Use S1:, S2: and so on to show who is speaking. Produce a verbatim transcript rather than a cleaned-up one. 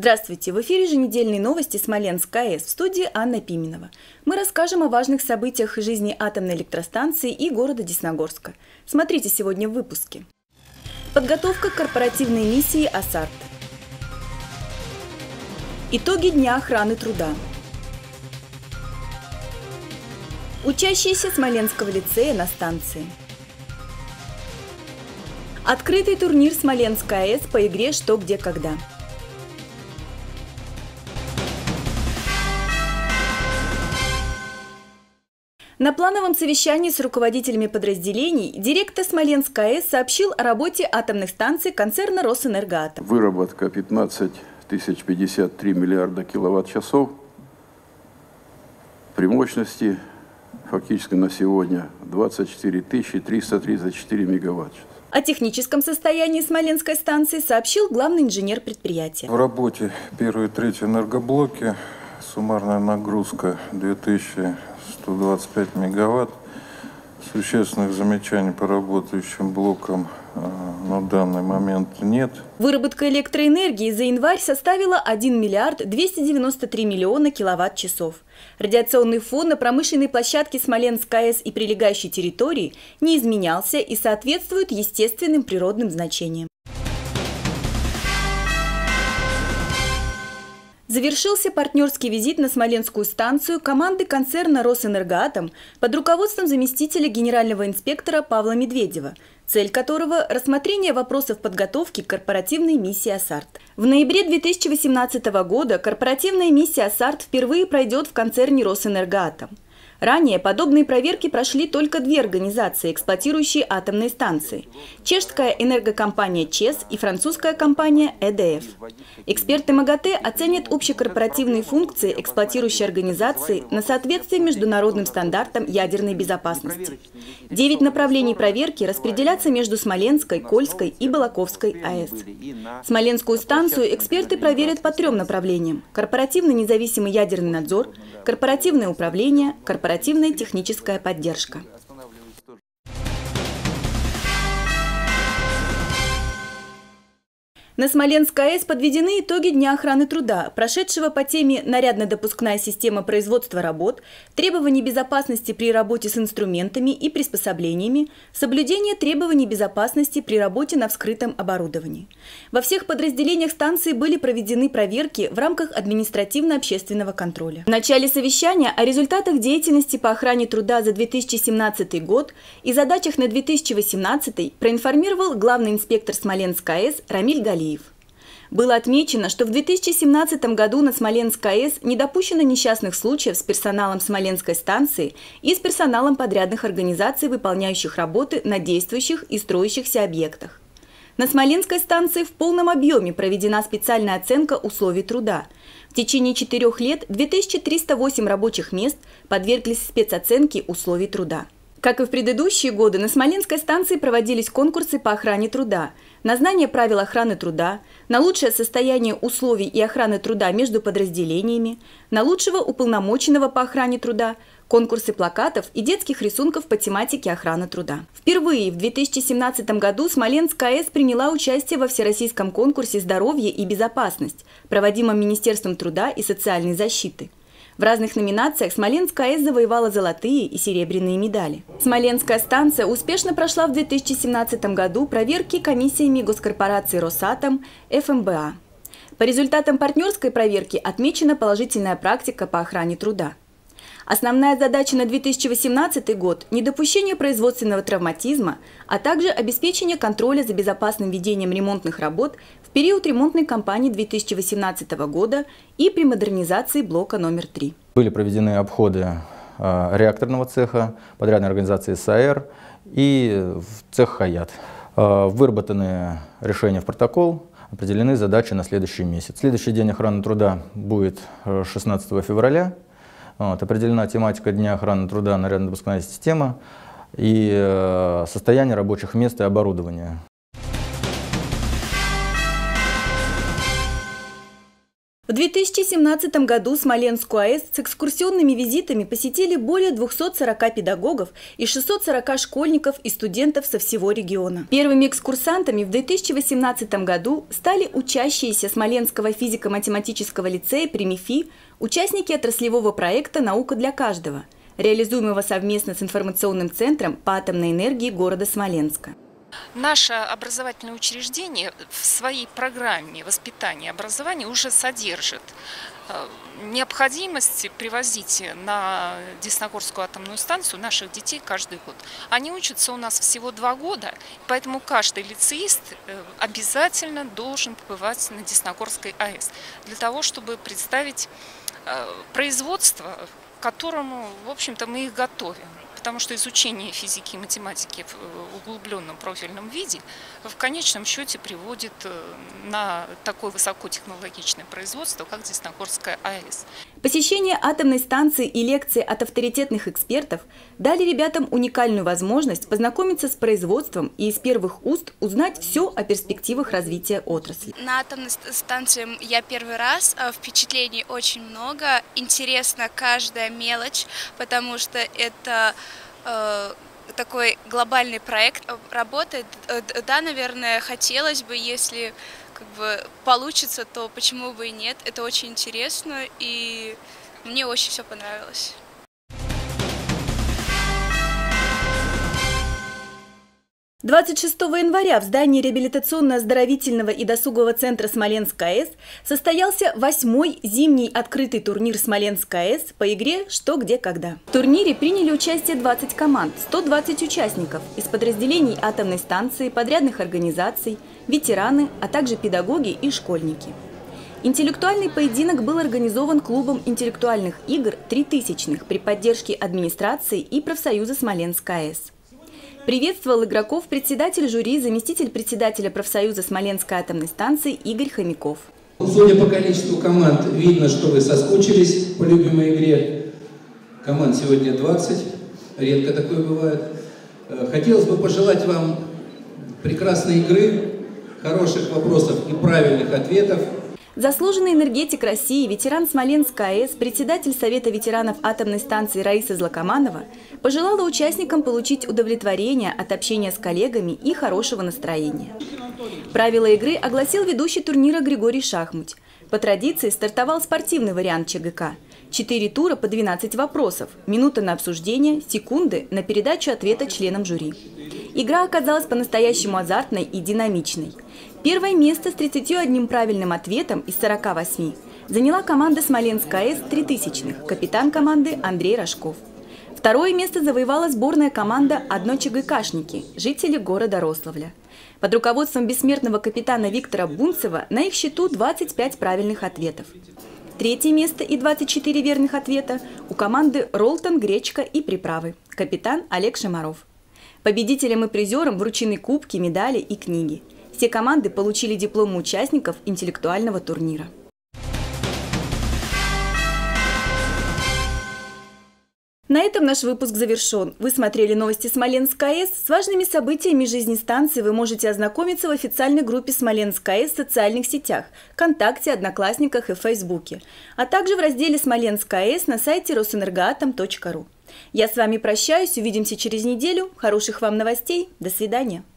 S1: Здравствуйте! В эфире еженедельные новости Смоленской АЭС, в студии Анна Пименова. Мы расскажем о важных событиях жизни атомной электростанции и города Десногорска. Смотрите сегодня в выпуске. Подготовка к корпоративной миссии АСАРТ. Итоги Дня охраны труда. Учащиеся Смоленского лицея на станции. Открытый турнир Смоленской АЭС по игре «Что, где, когда». На плановом совещании с руководителями подразделений директор Смоленской АЭС сообщил о работе атомных станций концерна «Росэнергоатом».
S2: Выработка пятнадцать тысяч пятьдесят три миллиарда киловатт-часов при мощности фактически на сегодня двадцать четыре тысячи триста тридцать четыре мегаватт-часа.
S1: О техническом состоянии Смоленской станции сообщил главный инженер предприятия.
S3: В работе первой и третьей энергоблоки суммарная нагрузка две тысячи сто двадцать пять мегаватт. Существенных замечаний по работающим блокам э, на данный момент нет.
S1: Выработка электроэнергии за январь составила один миллиард двести девяносто три миллиона киловатт-часов. Радиационный фон на промышленной площадке Смоленской АЭС и прилегающей территории не изменялся и соответствует естественным природным значениям. Завершился партнерский визит на Смоленскую станцию команды концерна «Росэнергоатом» под руководством заместителя генерального инспектора Павла Медведева, цель которого – рассмотрение вопросов подготовки к корпоративной миссии АСАРТ. В ноябре две тысячи восемнадцатого года корпоративная миссия АСАРТ впервые пройдет в концерне «Росэнергоатом». Ранее подобные проверки прошли только две организации, эксплуатирующие атомные станции – чешская энергокомпания ЧЕС и французская компания Э Дэ Эф. Эксперты МАГАТЭ оценят общекорпоративные функции эксплуатирующей организации на соответствие международным стандартам ядерной безопасности. Девять направлений проверки распределятся между Смоленской, Кольской и Балаковской АЭС. Смоленскую станцию эксперты проверят по трем направлениям – корпоративный независимый ядерный надзор, корпоративное управление, корпоративное Корпоративная техническая поддержка. На Смоленской АЭС подведены итоги Дня охраны труда, прошедшего по теме «Нарядно-допускная система производства работ», требований безопасности при работе с инструментами и приспособлениями, соблюдение требований безопасности при работе на вскрытом оборудовании. Во всех подразделениях станции были проведены проверки в рамках административно-общественного контроля. В начале совещания о результатах деятельности по охране труда за две тысячи семнадцатый год и задачах на две тысячи восемнадцатый проинформировал главный инспектор Смоленской АЭС Рамиль Галиев. Было отмечено, что в две тысячи семнадцатом году на Смоленской АЭС не допущено несчастных случаев с персоналом Смоленской станции и с персоналом подрядных организаций, выполняющих работы на действующих и строящихся объектах. На Смоленской станции в полном объеме проведена специальная оценка условий труда. В течение четырех лет две тысячи триста восемь рабочих мест подверглись спецоценке условий труда. Как и в предыдущие годы, на Смоленской станции проводились конкурсы по охране труда, на знание правил охраны труда, на лучшее состояние условий и охраны труда между подразделениями, на лучшего уполномоченного по охране труда, конкурсы плакатов и детских рисунков по тематике охраны труда. Впервые в две тысячи семнадцатом году Смоленская АЭС приняла участие во всероссийском конкурсе «Здоровье и безопасность», проводимом Министерством труда и социальной защиты. В разных номинациях Смоленская АЭС завоевала золотые и серебряные медали. Смоленская станция успешно прошла в две тысячи семнадцатом году проверки комиссиями госкорпорации «Росатом», Эф Эм Бэ А. По результатам партнерской проверки отмечена положительная практика по охране труда. Основная задача на две тысячи восемнадцатый год – недопущение производственного травматизма, а также обеспечение контроля за безопасным ведением ремонтных работ в период ремонтной кампании две тысячи восемнадцатого года и при модернизации блока номер три.
S4: Были проведены обходы э, реакторного цеха, подрядной организации Эс А Эр и цех Хаят. Э, выработаны решения в протокол, определены задачи на следующий месяц. Следующий день охраны труда будет шестнадцатого февраля. Вот, определена тематика Дня охраны труда, нарядно-допускная система и э, состояние рабочих мест и оборудования.
S1: В две тысячи семнадцатом году Смоленскую АЭС с экскурсионными визитами посетили более двухсот сорока педагогов и шестисот сорока школьников и студентов со всего региона. Первыми экскурсантами в две тысячи восемнадцатом году стали учащиеся Смоленского физико-математического лицея при МИФИ, участники отраслевого проекта «Наука для каждого», реализуемого совместно с информационным центром по атомной энергии города Смоленска.
S5: Наше образовательное учреждение в своей программе воспитания и образования уже содержит необходимость привозить на Десногорскую атомную станцию наших детей каждый год. Они учатся у нас всего два года, поэтому каждый лицеист обязательно должен побывать на Десногорской АЭС для того, чтобы представить производство, к которому, в общем-то, мы их готовим. Потому что изучение физики и математики в углубленном профильном виде в конечном счете приводит на такое высокотехнологичное производство, как Десногорская АЭС.
S1: Посещение атомной станции и лекции от авторитетных экспертов дали ребятам уникальную возможность познакомиться с производством и из первых уст узнать все о перспективах развития отрасли.
S6: На атомной станции я первый раз, впечатлений очень много, интересна каждая мелочь, потому что это такой глобальный проект работает. Да, наверное, хотелось бы, если как бы получится, то почему бы и нет. Это очень интересно, и мне очень все понравилось.
S1: двадцать шестого января в здании реабилитационно-оздоровительного и досугового центра Смоленская АЭС состоялся восьмой зимний открытый турнир Смоленская АЭС по игре «Что, где, когда». В турнире приняли участие двадцать команд, сто двадцать участников из подразделений атомной станции, подрядных организаций, ветераны, а также педагоги и школьники. Интеллектуальный поединок был организован клубом интеллектуальных игр «Тритысячных» при поддержке администрации и профсоюза Смоленская АЭС. Приветствовал игроков председатель жюри, заместитель председателя профсоюза Смоленской атомной станции Игорь Хомяков.
S7: Судя по количеству команд, видно, что вы соскучились по любимой игре. Команд сегодня двадцать, редко такое бывает. Хотелось бы пожелать вам прекрасной игры, хороших вопросов и правильных ответов.
S1: Заслуженный энергетик России, ветеран Смоленской АЭС, председатель Совета ветеранов атомной станции Раиса Злокоманова пожелала участникам получить удовлетворение от общения с коллегами и хорошего настроения. Правила игры огласил ведущий турнира Григорий Шахмуть. По традиции стартовал спортивный вариант ЧГК. Четыре тура по двенадцать вопросов, минута на обсуждение, секунды на передачу ответа членам жюри. Игра оказалась по-настоящему азартной и динамичной. Первое место с тридцатью одним правильным ответом из сорока восьми заняла команда Смоленская АЭС «Тритысячных», капитан команды Андрей Рожков. Второе место завоевала сборная команда «Одночгкшники», жители города Рославля. Под руководством бессмертного капитана Виктора Бунцева на их счету двадцать пять правильных ответов. Третье место и двадцать четыре верных ответа у команды «Ролтон, гречка и приправы», капитан Олег Шамаров. Победителям и призерам вручены кубки, медали и книги. Все команды получили дипломы участников интеллектуального турнира. На этом наш выпуск завершен. Вы смотрели новости Смоленской АЭС. С важными событиями жизни станции вы можете ознакомиться в официальной группе Смоленской АЭС в социальных сетях – ВКонтакте, Одноклассниках и Фейсбуке, а также в разделе Смоленская АЭС на сайте росэнергоатом точка ру. Я с вами прощаюсь, увидимся через неделю. Хороших вам новостей. До свидания.